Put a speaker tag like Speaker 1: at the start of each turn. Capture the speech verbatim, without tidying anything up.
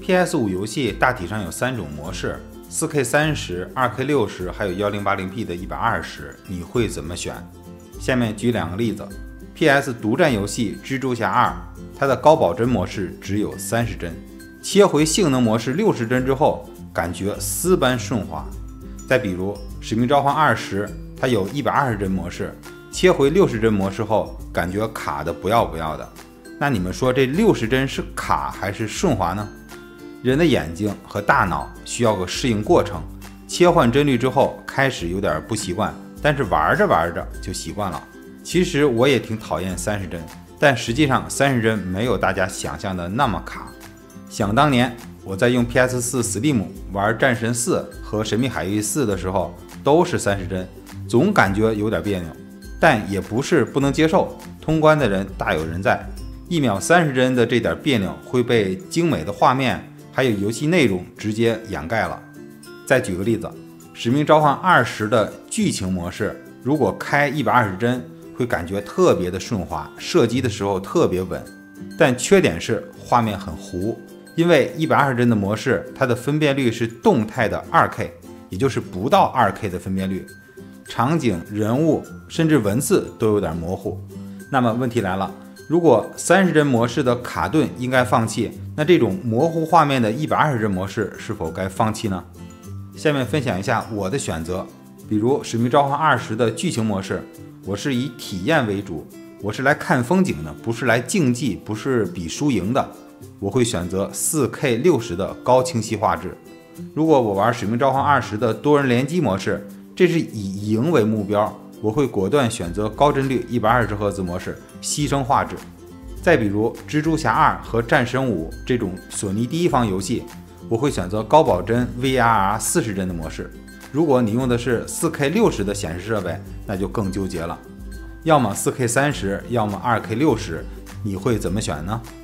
Speaker 1: P S 五 游戏大体上有三种模式 ：四 K 三十、二 K 六十，还有 一零八零 P 的一百二十，你会怎么选？下面举两个例子 ：P S 独占游戏《蜘蛛侠二》，它的高保真模式只有三十帧，切回性能模式六十帧之后，感觉丝般顺滑。再比如《使命召唤二十》，它有一百二十帧模式，切回六十帧模式后，感觉卡的不要不要的。那你们说这六十帧是卡还是顺滑呢？人的眼睛和大脑需要个适应过程，切换帧率之后开始有点不习惯，但是玩着玩着就习惯了。其实我也挺讨厌三十帧，但实际上三十帧没有大家想象的那么卡。想当年我在用 P S 四 Slim 玩战神四和神秘海域四的时候，都是三十帧，总感觉有点别扭，但也不是不能接受，通关的人大有人在。一秒三十帧的这点别扭会被精美的画面还有游戏内容直接掩盖了。再举个例子，使命召唤二十的剧情模式，如果开一百二十帧，会感觉特别的顺滑，射击的时候特别稳。但缺点是画面很糊，因为一百二十帧的模式，它的分辨率是动态的 二 K， 也就是不到 二 K 的分辨率，场景、人物甚至文字都有点模糊。那么问题来了，如果三十帧模式的卡顿应该放弃，那这种模糊画面的一百二十帧模式是否该放弃呢？下面分享一下我的选择。比如《使命召唤二十》的剧情模式，我是以体验为主，我是来看风景的，不是来竞技，不是比输赢的。我会选择 四 K 六十的高清晰画质。如果我玩《使命召唤二十》的多人联机模式，这是以赢为目标，我会果断选择高帧率一百二十赫兹模式，牺牲画质。再比如蜘蛛侠二和战神五这种索尼第一方游戏，我会选择高保真 V R R 四十帧的模式。如果你用的是 四 K 六十的显示设备，那就更纠结了，要么 四 K 三十，要么 二 K 六十，你会怎么选呢？